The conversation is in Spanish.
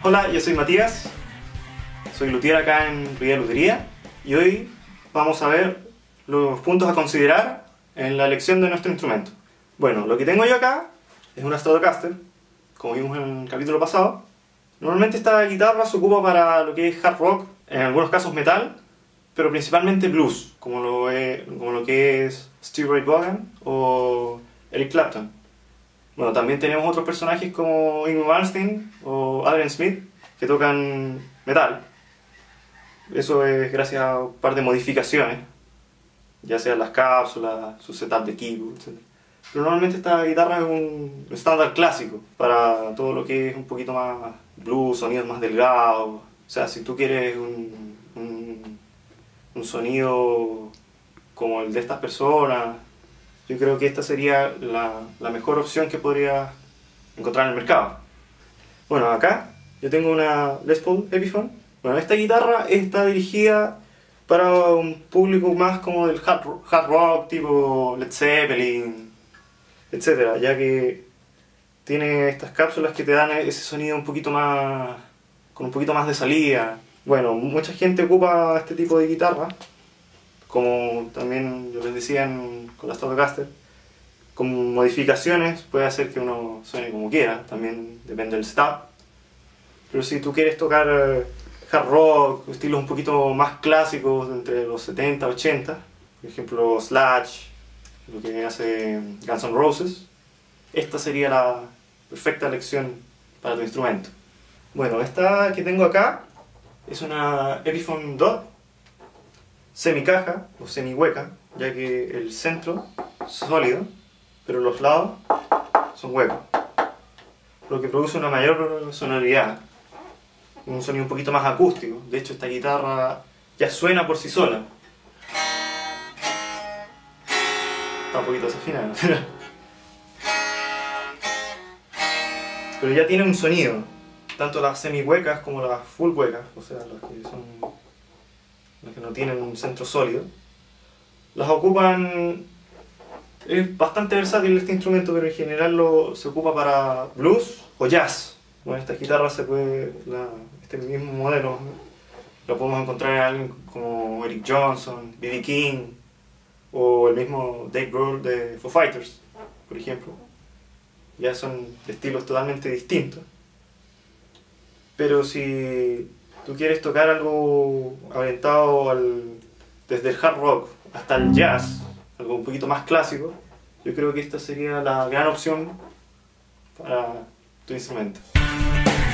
Hola, yo soy Matías, soy luthier acá en Ría Lutería y hoy vamos a ver los puntos a considerar en la elección de nuestro instrumento. Bueno, lo que tengo yo acá es una Stratocaster, como vimos en el capítulo pasado. Normalmente esta guitarra se ocupa para lo que es hard rock, en algunos casos metal, pero principalmente blues, como lo que es Stevie Ray Vaughan o Eric Clapton. Bueno, también tenemos otros personajes como Yngwie Malmsteen o Adrian Smith que tocan metal. Eso es gracias a un par de modificaciones, ya sean las cápsulas, su setup de equipo, etc. Pero normalmente esta guitarra es un estándar clásico para todo lo que es un poquito más blues, sonidos más delgados. O sea, si tú quieres un sonido como el de estas personas, yo creo que esta sería la mejor opción que podría encontrar en el mercado. Bueno, acá yo tengo una Les Paul Epiphone. Bueno, esta guitarra está dirigida para un público más como del hard rock, tipo Led Zeppelin, etc. Ya que tiene estas cápsulas que te dan ese sonido un poquito más, con un poquito más de salida. Bueno, mucha gente ocupa este tipo de guitarra, como también yo les decía con la Stratocaster. Con modificaciones puede hacer que uno suene como quiera, también depende del setup. Pero si tú quieres tocar hard rock, estilos un poquito más clásicos entre los 70 y 80, por ejemplo Slash, lo que hace Guns N' Roses, esta sería la perfecta elección para tu instrumento. Bueno, esta que tengo acá es una Epiphone DOT semicaja o semi-hueca, ya que el centro es sólido, pero los lados son huecos, lo que produce una mayor sonoridad, un sonido un poquito más acústico. De hecho, esta guitarra ya suena por sí sola. Está un poquito desafinada, pero ya tiene un sonido, tanto las semi-huecas como las full huecas, o sea, las que no tienen un centro sólido, las ocupan. Es bastante versátil este instrumento, pero en general se ocupa para blues o jazz. Bueno, esta guitarra este mismo modelo lo podemos encontrar en alguien como Eric Johnson, B.B. King o el mismo Dave Grohl de Foo Fighters, por ejemplo. Ya son estilos totalmente distintos. Pero si tú quieres tocar algo orientado desde el hard rock hasta el jazz, algo un poquito más clásico, yo creo que esta sería la gran opción para tu instrumento.